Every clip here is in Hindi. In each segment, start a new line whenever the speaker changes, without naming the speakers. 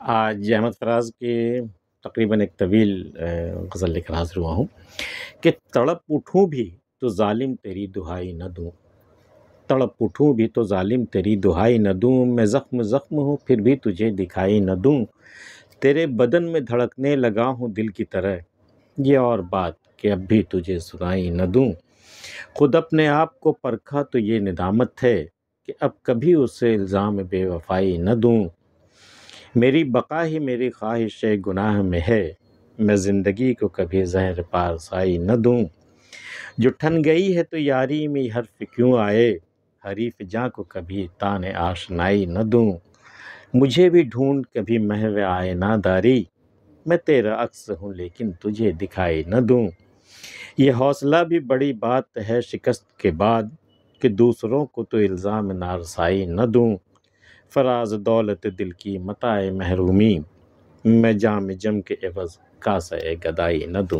आज अहमद फराज के तकरीबन एक तवील गज़ल लेकर हाज़िर हुआ हूँ कि तड़प उठूँ भी तो ज़ालिम तेरी दुहाई न दूँ, तड़प उठूँ भी तो ज़ालिम तेरी दुहाई न दूँ, मैं ज़ख्म ज़ख्म हूँ फिर भी तुझे दिखाई न दूँ, तेरे बदन में धड़कने लगा हूँ दिल की तरह, ये और बात कि अब भी तुझे सुनाई न दूँ। खुद अपने आप को परखा तो ये निदामत है कि अब कभी उसे इल्ज़ाम बेवफ़ाई न दूँ। मेरी बक़ा ही मेरी ख़्वाहिश गुनाह में है, मैं ज़िंदगी को कभी ज़हर पारसाई न दूँ। जो ठन गई है तो यारी में हर्फ़ क्यों आए, हरीफ़ जाँ को कभी ताने आशनाई न दूँ। मुझे भी ढूँढ कभी महव आईना दारी, मैं तेरा अक्स हूँ लेकिन तुझे दिखाई न दूँ। ये हौसला भी बड़ी बात है शिकस्त के बाद, कि दूसरों को तो इल्ज़ाम नारसाई न दूँ। फराज़ दौलत दिल की मताए महरूमी, मैं जाम जम के एवज़ कासे गदाई न दूँ।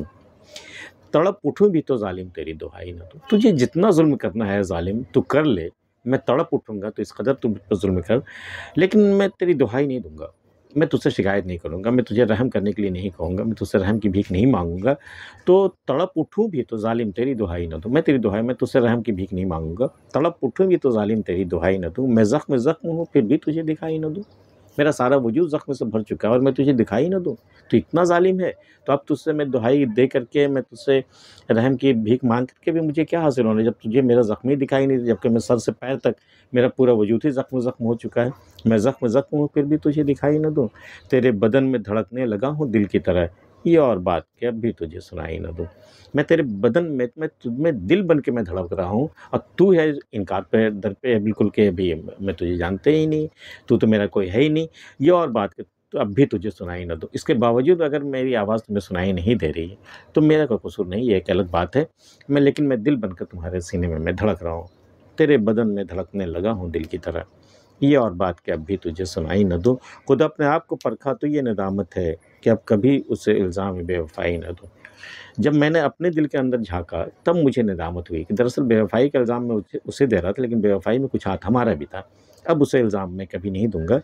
तड़प उठूँ भी तो ज़ालिम तेरी दुहाई न दूँ। तुझे जितना ज़ुल्म करना है ज़ालिम तू कर ले, मैं तड़प उठूँगा तो इस कदर तू मुझ पर ज़ुल्म कर, लेकिन मैं तेरी दुहाई नहीं दूँगा। मैं तुझसे शिकायत नहीं करूँगा, मैं तुझे रहम करने के लिए नहीं कहूँगा, मैं तुझसे रहम की भीख नहीं माँगूँगा। तो तड़प उठूँ भी तो ज़ालिम तेरी दुहाई न दूँ। मैं तेरी दुहाई, मैं तुझसे रहम की भीख नहीं माँगूँगा। तड़प उठूँ भी तो ज़ालिम तेरी दुहाई न दूँ। मैं ज़ख्म ज़ख्म हूँ फिर भी तुझे दिखाई न दूँ। मेरा सारा वजूद ज़ख्म से भर चुका है और मैं तुझे दिखाई न दूँ। तू इतना ज़ालिम है, तो अब तुझसे मैं दुहाई दे करके, मैं तुझसे रहम की भीख माँग करके भी मुझे क्या हासिल होना है, जब तुझे मेरा ज़ख्म ही दिखाई नहीं, जबकि मैं सर से पैर तक मेरा पूरा वजूद ही ज़ख्म ज़ख्म हो चुका है। मैं ज़ख्म ज़ख्म हूँ फिर भी तुझे दिखाई न दूँ। तेरे बदन में धड़कने लगा हूँ दिल की तरह, ये और बात कि अब भी तुझे सुनाई न दूँ। मैं तेरे बदन में, मैं तुझ में दिल बन के मैं धड़क रहा हूँ और तू है इनकार पे दर पे है बिल्कुल कि अभी मैं तुझे जानते ही नहीं, तू तो मेरा कोई है ही नहीं, ये और बात कि तो अब भी तुझे सुनाई न दूँ। इसके बावजूद अगर मेरी आवाज़ तुम्हें सुनाई नहीं दे रही है, तो मेरा कोई कसूर नहीं, ये एक अलग बात है। लेकिन मैं दिल बनकर तुम्हारे सीने में मैं धड़क रहा हूँ। तेरे बदन में धड़कने लगा हूँ दिल की तरह, ये और बात कि अब भी तुझे सुनाई न दूँ। खुद अपने आप को परखा तो ये निदामत है कि अब कभी उसे इल्ज़ाम बेवफ़ाई न दूँ। जब मैंने अपने दिल के अंदर झाँका, तब मुझे निदामत हुई कि दरअसल बेवफ़ाई का इल्ज़ाम मैं उसे उसे दे रहा था, लेकिन बेवफ़ाई में कुछ हाथ हमारा भी था। अब उसे इल्ज़ाम मैं कभी नहीं दूँगा।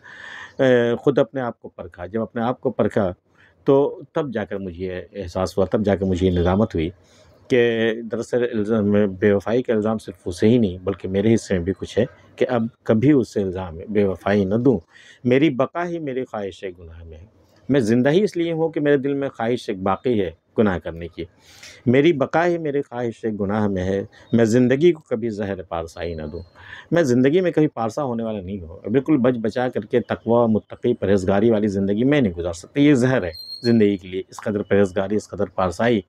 खुद अपने आप को परखा, जब अपने आप को परखा, तो तब जाकर मुझे ये एहसास हुआ, तब जाकर मुझे ये निदामत हुई कि दरअसल इल्ज़ाम में बेवफ़ाई का इल्ज़ाम सिर्फ़ उसे ही नहीं, बल्कि मेरे हिस्से में भी कुछ है कि अब कभी उसे इल्ज़ाम बेवफ़ाई न दूँ। मेरी बक़ा ही मेरी ख़्वाहिश गुनाह में है। मैं ज़िंदा ही इसलिए हूँ कि मेरे दिल में ख़्वाहिश एक बाक़ी है गुनाह करने की। मेरी बक़ा ही मेरी ख़्वाहिश गुनाह में है, मैं ज़िंदगी को कभी ज़हर पारसाई न दूँ। मैं ज़िंदगी में कभी पारसा होने वाला नहीं हूँ। बिल्कुल बच बचा करके तक़वा, मुत्तक़ी, परहेज़गारी वाली ज़िंदगी मैं नहीं गुज़ार सकता। ये ज़हर है ज़िंदगी के लिए। इस कदर परहेज़गारी, इस कदर पारसाई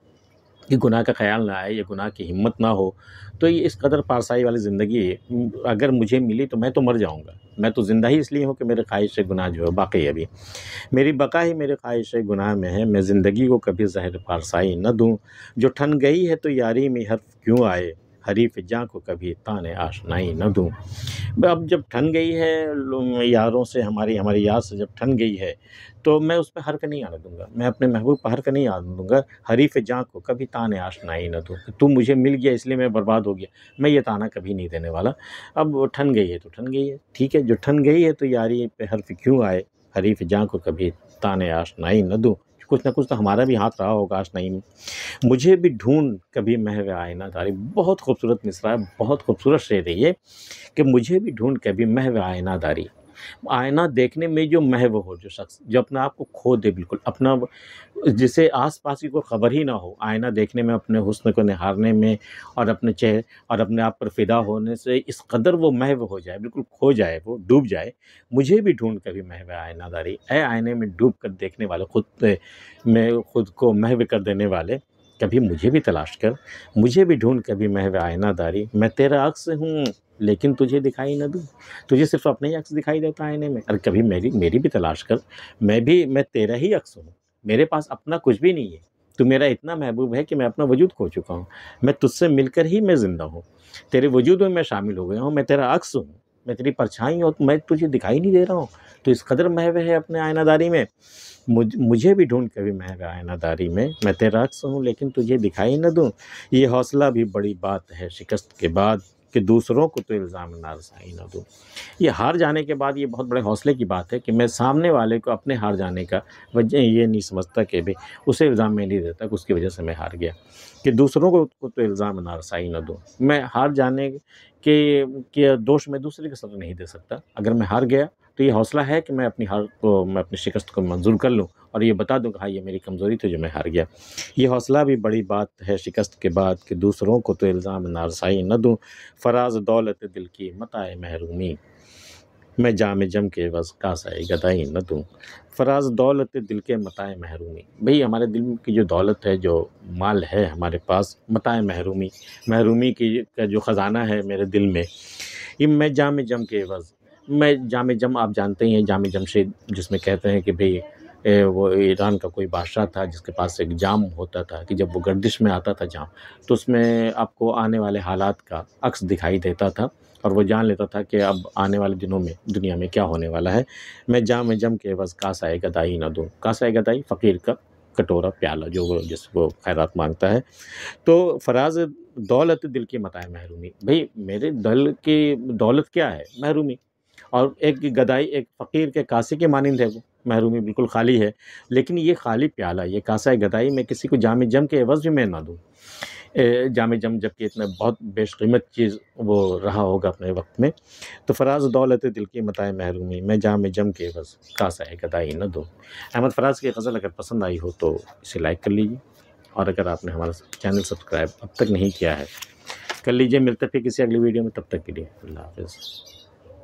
कि गुनाह का ख़्याल ना आए या गुनाह की हिम्मत ना हो, तो ये इस कदर पारसाई वाली ज़िंदगी अगर मुझे मिली तो मैं तो मर जाऊँगा। मैं तो ज़िंदा ही इसलिए हूँ कि मेरे ख़्वाहिश गुनाह जो है बाक़ी है अभी। मेरी बक़ा ही मेरी ख़्वाहिश गुनाह में है, मैं ज़िंदगी को कभी ज़हर पारसाई न दूँ। जो ठन गई है तो यारी में हर्फ़ क्यों आए, हरीफ़ जाँ को कभी ताने आशनाई न दूँ। अब जब ठन गई है यारों से, हमारी हमारी यार से जब ठन गई है, तो मैं उस पे हर्फ़ नहीं आने दूँगा। मैं अपने महबूब पे हर्फ़ नहीं आने दूँगा। हरीफ़ जाँ को कभी ताने आशनाई न दूँ। तू मुझे मिल गया इसलिए मैं बर्बाद हो गया, मैं ये ताना कभी नहीं देने वाला। अब वो ठन गई है तो ठन गई है, ठीक है, जो ठन गई है तो यारी पे हर्फ़ क्यों आए, हरीफ़ जाँ को कभी ताने आशनाई न दूँ। कुछ न कुछ तो हमारा भी हाथ रहा होगा आशनाई में। मुझे भी ढूँढ कभी महव आईना दारी, बहुत खूबसूरत मिसरा है, बहुत खूबसूरत शेर है ये कि मुझे भी ढूँढ कभी महव आईना दारी। आईना देखने में जो महव हो, जो शख़्स जो अपने आप को खो दे बिल्कुल, अपना जिसे आस-पास की कोई ख़बर ही ना हो, आईना देखने में, अपने हुस्न को निहारने में और अपने चेहरे और अपने आप पर फ़िदा होने से इस कदर वो महव हो जाए, बिल्कुल खो जाए, वो डूब जाए। मुझे भी ढूँढ कभी महव आईना दारी, ऐ आईने में डूब कर देखने वाले, खुद में खुद को महव कर देने वाले, कभी मुझे भी तलाश कर, मुझे भी ढूँढ कभी महव आईना दारी। मैं तेरा अक्स हूँ लेकिन तुझे दिखाई न दूँ। तुझे सिर्फ़ अपना ही अक्स दिखाई देता है आईने में, अरे कभी मेरी मेरी भी तलाश कर। मैं तेरा ही अक्स हूँ, मेरे पास अपना कुछ भी नहीं है। तू मेरा इतना महबूब है कि मैं अपना वजूद खो चुका हूँ। मैं तुझसे मिलकर ही मैं ज़िंदा हूँ। तेरे वजूद में मैं शामिल हो गया हूँ, मैं तेरा अक्स हूँ, मैं तेरी परछाई हूँ, मैं तुझे दिखाई नहीं दे रहा हूँ। तो इस कदर महव है अपने आईनादारी में। मुझे भी ढूँढ कभी महव आईनादारी में, मैं तेरा अक्स हूँ लेकिन तुझे दिखाई न दूँ। ये हौसला भी बड़ी बात है शिकस्त के बाद, कि दूसरों को तो इल्ज़ाम नारसाई न दूँ। ये हार जाने के बाद ये बहुत बड़े हौसले की बात है कि मैं सामने वाले को अपने हार जाने का वजह ये नहीं समझता कि भाई उसे इल्ज़ाम मैं नहीं देता कि उसकी वजह से मैं हार गया, कि दूसरों को तो इल्ज़ाम नारसाई न दूँ। मैं हार जाने के दोष मैं दूसरे के सर नहीं दे सकता। अगर मैं हार गया तो ये हौसला है कि मैं अपनी हार को, मैं अपनी शिकस्त को मंज़ूर कर लूँ और ये बता दूँ कि हाँ, ये मेरी कमज़ोरी थी जो मैं हार गया। ये हौसला भी बड़ी बात है शिकस्त के बाद कि दूसरों को तो इल्ज़ाम नारसाई न दूँ, फ़राज़ दौलत दिल की मताए महरूमी, मैं जाम जम के बस कासाए गदाई न दूँ, फ़राज़ दौलत दिल के मताए महरूमी। भई हमारे दिल की जो दौलत है, जो माल है हमारे पास, मताए महरूमी, महरूमी की का जो ख़ज़ाना है मेरे दिल में, ये मैं जाम जम के बस, मैं जाम जम आप जानते ही हैं, जाम जमशेद जिसमें कहते हैं कि भई वो ईरान का कोई बादशाह था जिसके पास एक जाम होता था कि जब वो गर्दिश में आता था जाम, तो उसमें आपको आने वाले हालात का अक्स दिखाई देता था और वो जान लेता था कि अब आने वाले दिनों में दुनिया में क्या होने वाला है। मैं जाम जम के बस कासाए गदाई न दूँ। कासाए गदाई फ़कीर का कटोरा, प्याला जो वो जिसको खैरात माँगता है। तो फ़राज़ दौलत दिल की मताए महरूमी, भई मेरे दिल की दौलत क्या है? महरूमी। और एक गदाई, एक फ़कीर के कासे के मानिंद है वो, महरूमी बिल्कुल खाली है। लेकिन ये खाली प्याला, ये कासा गदाई मैं किसी को जाम जम के एवज़ भी मैं ना दूँ। जाम जम जबकि इतना बहुत बेशकीमत चीज़ वो रहा होगा अपने वक़्त में। तो फ़राज़ दौलत दिल की मताए महरूमी, मैं जाम जम के एवज़ कासा गदाई न दूँ। अहमद फ़राज़ की ग़ज़ल अगर पसंद आई हो तो इसे लाइक कर लीजिए और अगर आपने हमारा चैनल सब्सक्राइब अब तक नहीं किया है, कर लीजिए। मिलते हैं फिर किसी अगली वीडियो में, तब तक के लिए अल्लाह हाफ़िज़।